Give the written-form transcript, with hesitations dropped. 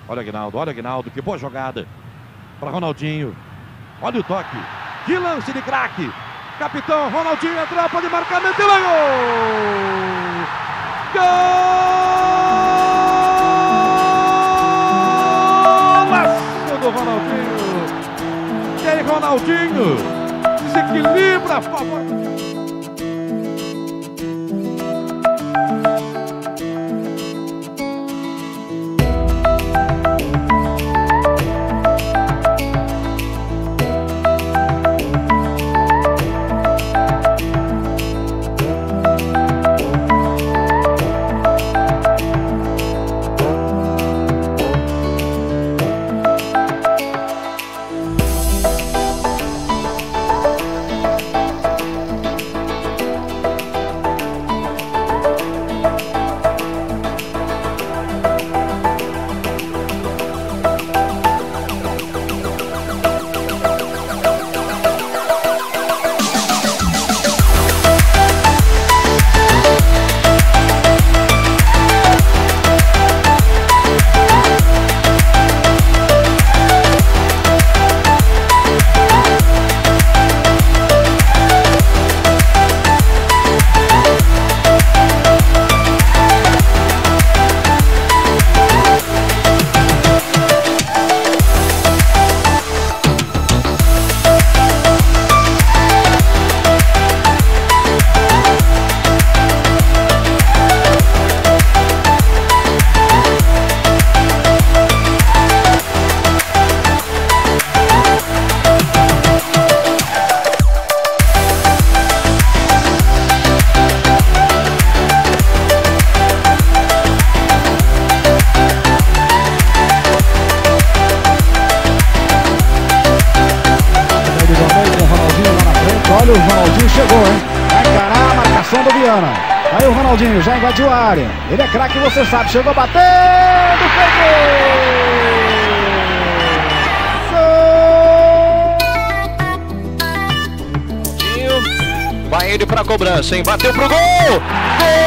Olha o Aguinaldo, que boa jogada. Para Ronaldinho. Olha o toque. Que lance de craque. Capitão Ronaldinho entrou, pode marcar, meteu gol! Golaço do Ronaldinho! E aí, Ronaldinho? Desequilibra a favor. Olha, o Ronaldinho chegou, hein? Vai encarar a marcação do Viana. Aí o Ronaldinho já invadiu a área. Ele é craque, você sabe. Chegou batendo, pegou! Vai ele pra cobrança, hein? Bateu pro gol! Gol!